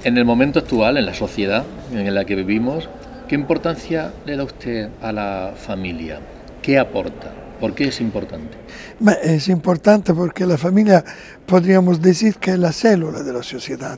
En el momento actual, en la sociedad en la que vivimos, ¿qué importancia le da usted a la familia? ¿Qué aporta? ¿Por qué es importante? Es importante porque la familia podríamos decir que es la célula de la sociedad.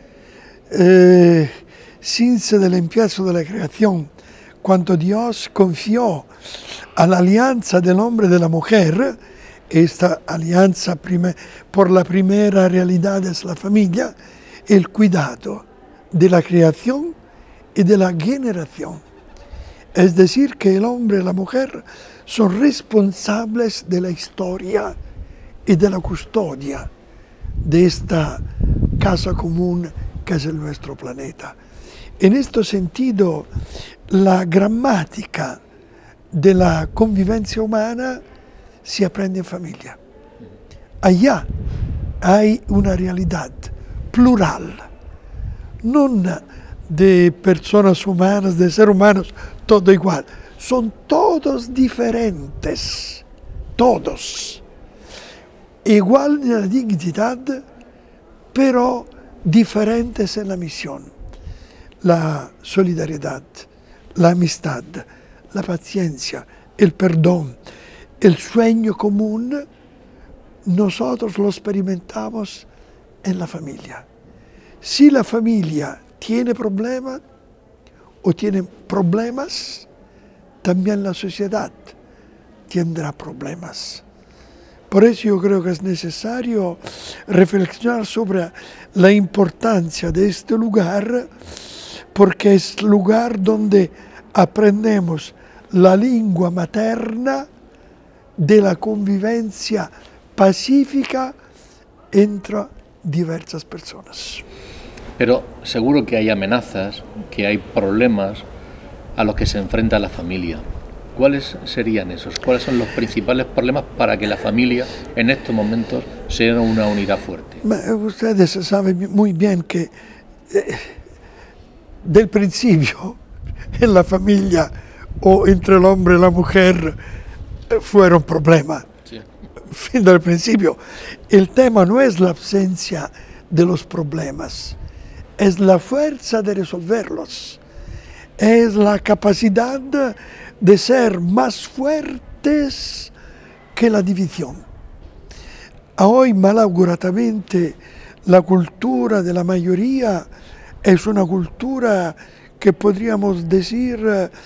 Sin el empiezo de la creación, cuando Dios confió a la alianza del hombre y de la mujer, esta alianza por la primera realidad es la familia, el cuidado de la creación y de la generación. Es decir, que el hombre y la mujer son responsables de la historia y de la custodia de esta casa común que es nuestro planeta. En este sentido, la gramática de la convivencia humana se aprende en familia. Allá hay una realidad plural, no de personas humanas, de seres humanos, todo igual. Son todos diferentes, todos. Igual en la dignidad, pero diferentes en la misión. La solidaridad, la amistad, la paciencia, el perdón, el sueño común, nosotros lo experimentamos en la familia. Si la familia tiene problemas o tiene problemas, también la sociedad tendrá problemas. Por eso yo creo que es necesario reflexionar sobre la importancia de este lugar, porque es el lugar donde aprendemos la lengua materna de la convivencia pacífica entre diversas personas. Pero seguro que hay amenazas, que hay problemas a los que se enfrenta la familia. ¿Cuáles serían esos? ¿Cuáles son los principales problemas para que la familia en estos momentos sea una unidad fuerte? Ustedes saben muy bien que del principio en la familia o entre el hombre y la mujer fueron problemas. Sí. Fin del principio. El tema no es la ausencia de los problemas, es la fuerza de resolverlos, es la capacidad de ser más fuertes que la división. Hoy, malauguratamente, la cultura de la mayoría es una cultura que podríamos decir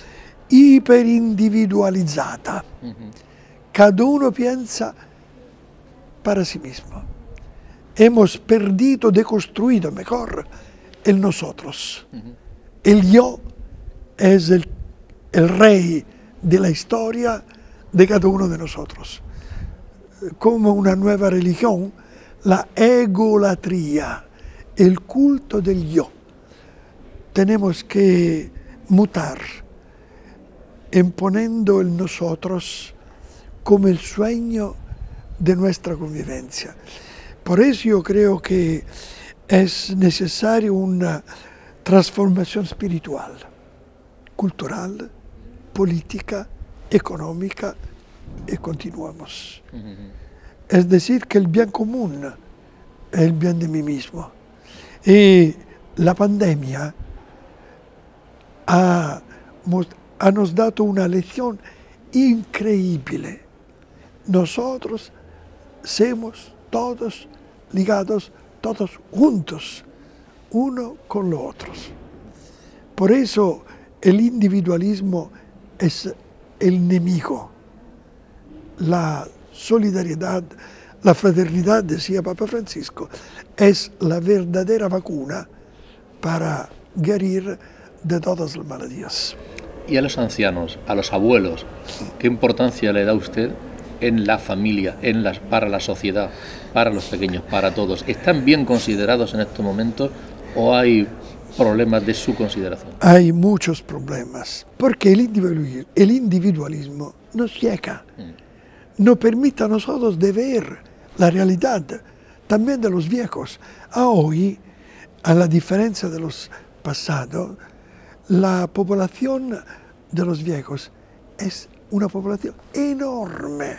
hiperindividualizada. Cada uno piensa para sí mismo. Hemos perdido, deconstruido, mejor, el nosotros. El yo es el rey de la historia de cada uno de nosotros. Como una nueva religión, la egolatría, el culto del yo. Tenemos que mutar, imponiendo el nosotros como el sueño de nuestra convivencia. Por eso yo creo que es necesaria una transformación espiritual, cultural, política, económica, y continuamos. Es decir, que el bien común es el bien de mí mismo. Y la pandemia nos dado una lección increíble. Nosotros somos todos ligados, todos juntos, uno con los otros. Por eso el individualismo es el enemigo. La solidaridad, la fraternidad, decía Papa Francisco, es la verdadera vacuna para guarir de todas las maladías. Y a los ancianos, a los abuelos, ¿qué importancia le da usted en la familia, para la sociedad, para los pequeños, para todos? ¿Están bien considerados en estos momentos o hay problemas de su consideración? Hay muchos problemas, porque el individualismo nos ciega, no permite a nosotros de ver la realidad, también de los viejos. Hoy, a la diferencia de los pasados, la población de los viejos es una población enorme.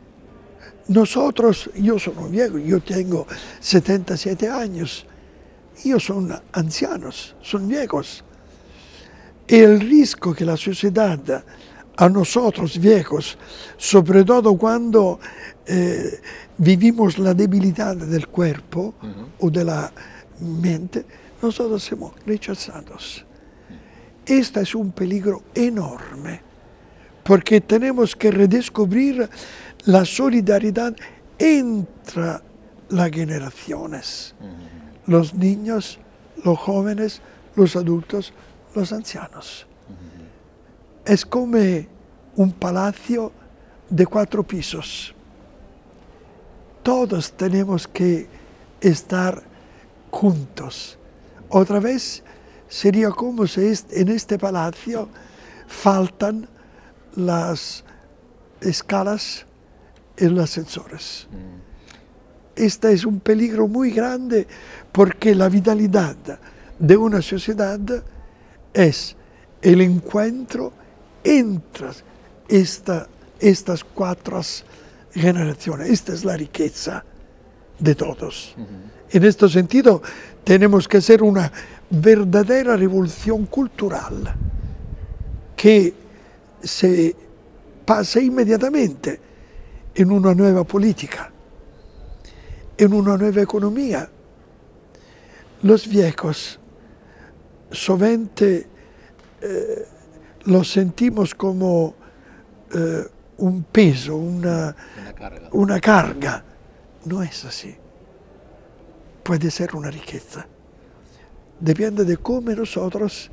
Nosotros, yo soy un viejo, yo tengo 77 años, Ellos son ancianos, son viejos. Y el riesgo que la sociedad a nosotros viejos, sobre todo cuando vivimos la debilidad del cuerpo o de la mente, nosotros somos rechazados. Este es un peligro enorme, porque tenemos que redescubrir la solidaridad entre las generaciones, los niños, los jóvenes, los adultos, los ancianos. Es como un palacio de 4 pisos. Todos tenemos que estar juntos. Otra vez sería como si en este palacio faltan las escalas y los ascensores. Este es un peligro muy grande porque la vitalidad de una sociedad es el encuentro entre estas 4 generaciones. Esta es la riqueza de todos. En este sentido, tenemos que hacer una verdadera revolución cultural que se pase inmediatamente en una nueva política, en una nueva economía. Los viejos sovente los sentimos como un peso, una carga. No es así. Puede ser una riqueza. Depende de cómo nosotros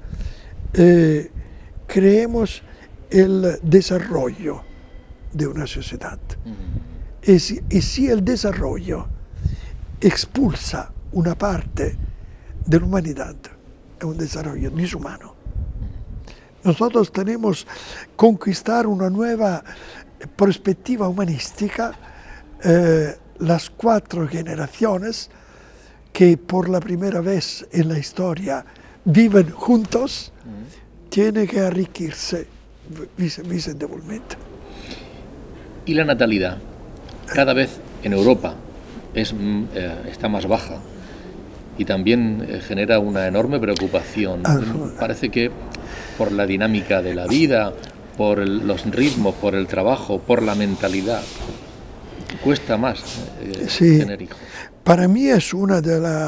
creemos el desarrollo de una sociedad. Y si el desarrollo expulsa una parte de la humanidad, es un desarrollo deshumano. Nosotros tenemos que conquistar una nueva perspectiva humanística, las 4 generaciones que por la primera vez en la historia viven juntos, tienen que enriquecerse visiblemente. ¿Y la natalidad? Cada vez en Europa está más baja y también genera una enorme preocupación. Parece que por la dinámica de la vida, por los ritmos, por el trabajo, por la mentalidad, cuesta más tener hijos. Para mí es uno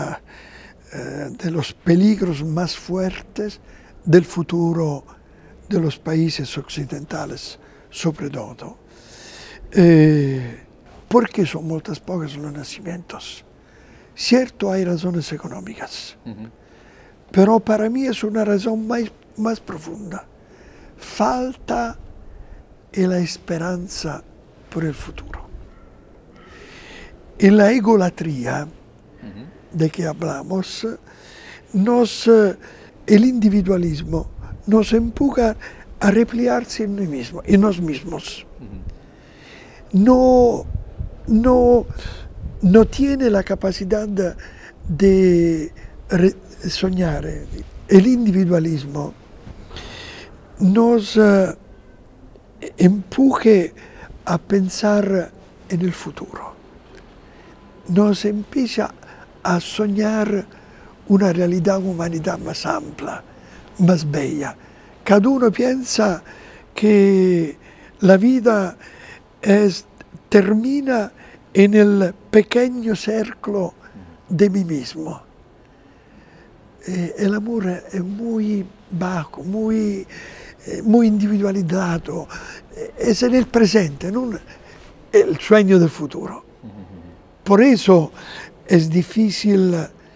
de los peligros más fuertes del futuro de los países occidentales, sobre todo. Porque son muchas pocas los nacimientos. Cierto, hay razones económicas, pero para mí es una razón más profunda. Falta la esperanza por el futuro. En la egolatría de que hablamos, el individualismo nos empuja a replegarse en nos mismos. No tiene la capacidad de soñar. El individualismo nos empuje a pensar en el futuro. Nos empieza a soñar una realidad, humanidad más amplia, más bella. Cada uno piensa que la vida termina en el pequeño cerco de mí mismo. El amor es muy bajo, muy individualizado, es en el presente, no el sueño del futuro. Por eso es difícil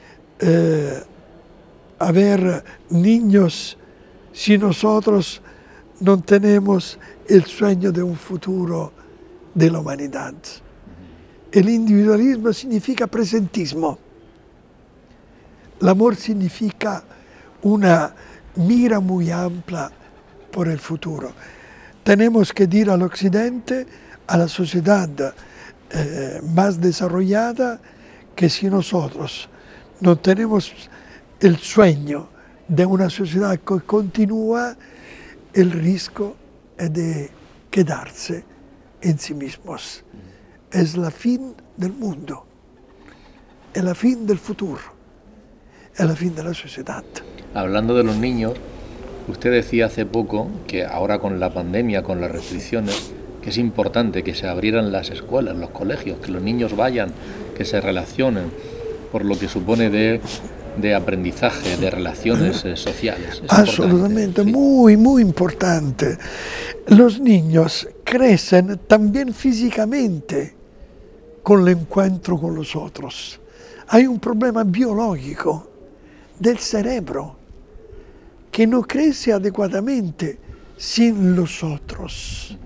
haber niños si nosotros no tenemos el sueño de un futuro de la humanidad. El individualismo significa presentismo. El amor significa una mira muy amplia por el futuro. Tenemos que decir al Occidente, a la sociedad más desarrollada, que si nosotros no tenemos el sueño de una sociedad que continúa, el riesgo es de quedarse en sí mismos. Es la fin del mundo, es la fin del futuro. es la fin de la sociedad. Hablando de los niños, usted decía hace poco que ahora con la pandemia, con las restricciones, que es importante que se abrieran las escuelas, los colegios, que los niños vayan, que se relacionen, por lo que supone de aprendizaje, de relaciones sociales. Es absolutamente, sí. muy, muy importante. Los niños crecen también físicamente con el encuentro con los otros. Hay un problema biológico del cerebro que no crece adecuadamente sin los otros.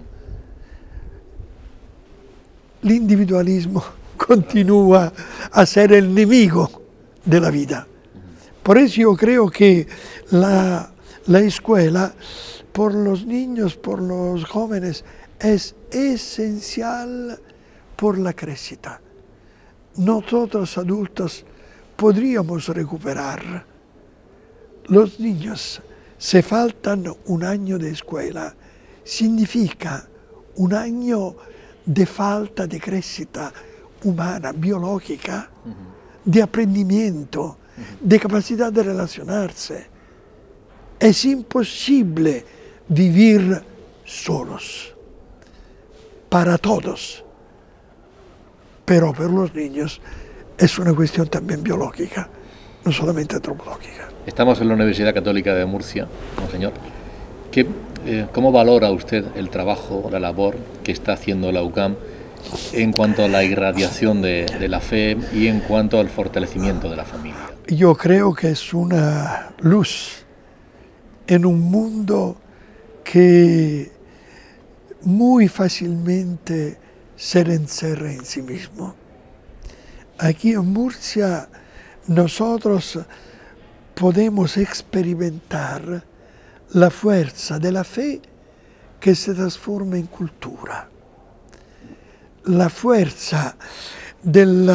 El individualismo continúa a ser el enemigo de la vida. Por eso yo creo que la escuela, por los niños, por los jóvenes, es esencial por la crecida. Nosotros adultos podríamos recuperar. Los niños, si faltan un año de escuela, significa un año de falta de crecida humana, biológica, de aprendimiento, de capacidad de relacionarse. Es imposible vivir solos, para todos, pero para los niños es una cuestión también biológica, no solamente antropológica. Estamos en la Universidad Católica de Murcia, monseñor. ¿Cómo valora usted el trabajo, la labor que está haciendo la UCAM en cuanto a la irradiación de la fe y en cuanto al fortalecimiento de la familia? Yo creo que es una luz en un mundo que muy fácilmente se encerra en sí mismo. Aquí en Murcia nosotros podemos experimentar la fuerza de la fe que se transforma en cultura, la fuerza del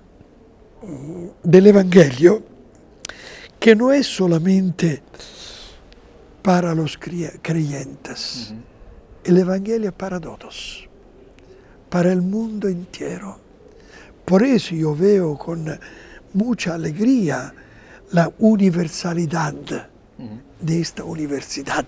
Evangelio, que no es solamente para los creyentes, el Evangelio es para todos, para el mundo entero. Por eso yo veo con mucha alegría la universalidad de esta universidad.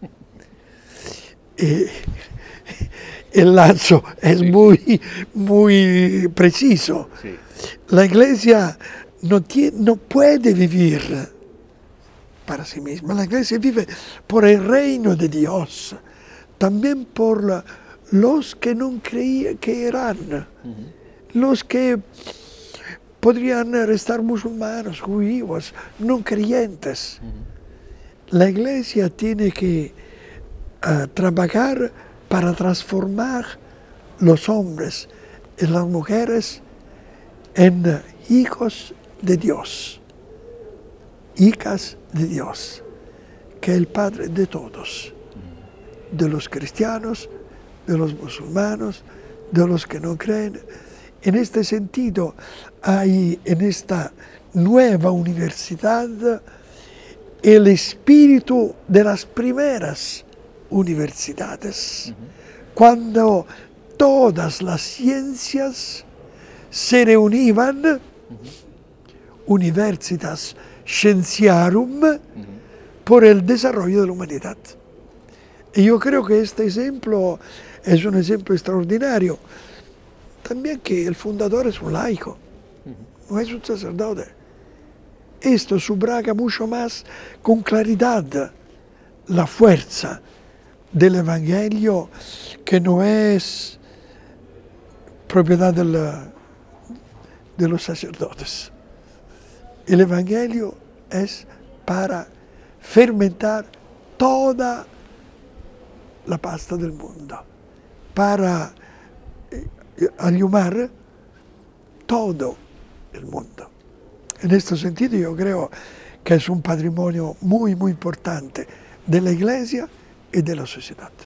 El lazo es muy preciso. Sí. La Iglesia no puede vivir para sí misma. La Iglesia vive por el reino de Dios, también por los que no creerán, los que podrían restar musulmanes, judíos, no creyentes. La Iglesia tiene que trabajar para transformar los hombres y las mujeres en hijos de Dios, hijas de Dios, que es el Padre de todos, de los cristianos, de los musulmanes, de los que no creen. En este sentido, hay en esta nueva universidad el espíritu de las primeras universidades, cuando todas las ciencias se reunían, Universitas Scientiarum, por el desarrollo de la humanidad. Y yo creo que este ejemplo es un ejemplo extraordinario. También que el fundador es un laico, no es un sacerdote. Esto subraga mucho más con claridad la fuerza del Evangelio, que no es propiedad de los sacerdotes. El Evangelio es para fermentar toda la pasta del mundo, para allumar todo el mundo. En este sentido yo creo que es un patrimonio muy, muy importante de la Iglesia y de la sociedad.